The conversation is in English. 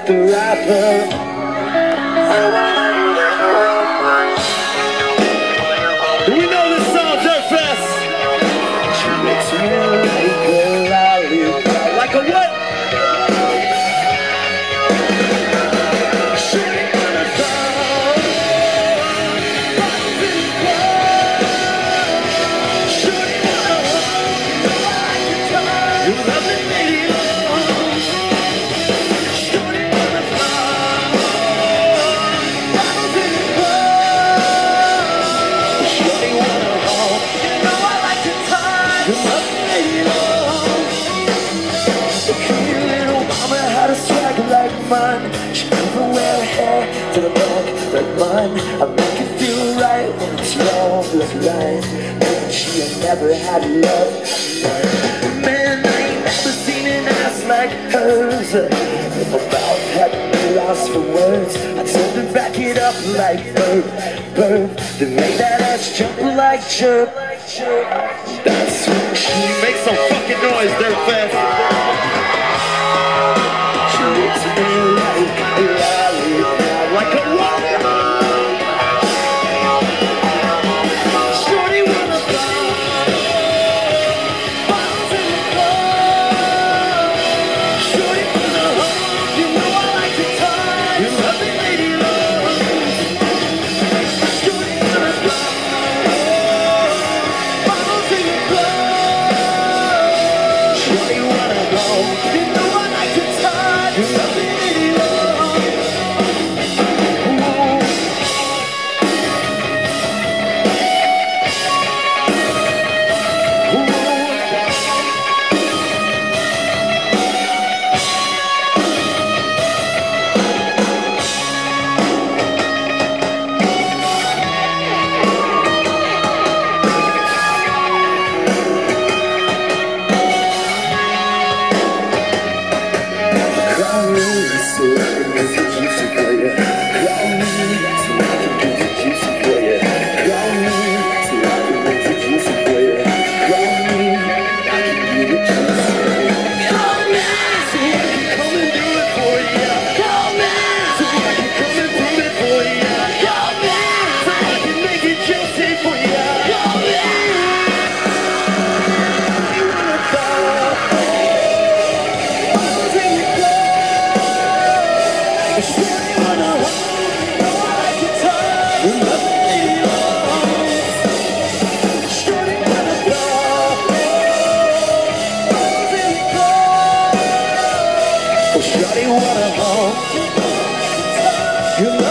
the rapper. We know this song, Dirt Fest. She makes me like a lollipop. Like a what? She wanna go. She wanna go. You love me, lady. She never wear her hair to the back like mine. I make it feel right when it's wrong like right. And she ain't never had love. Man, I ain't never seen an ass like hers. If my mouth had me lost for words, I told her back it up like burp. Then make that ass jump like chirp. That's when she makes some fucking noise, Dirt Fest. Like a rock. Shorty wanna go. Bottles in the club. Shorty wanna hug. You know I like to touch. You love me, lady love. Shorty wanna go. Bottles in the club. Shorty wanna go. You know I like to touch. You love me, lady love. Shawty wanna home.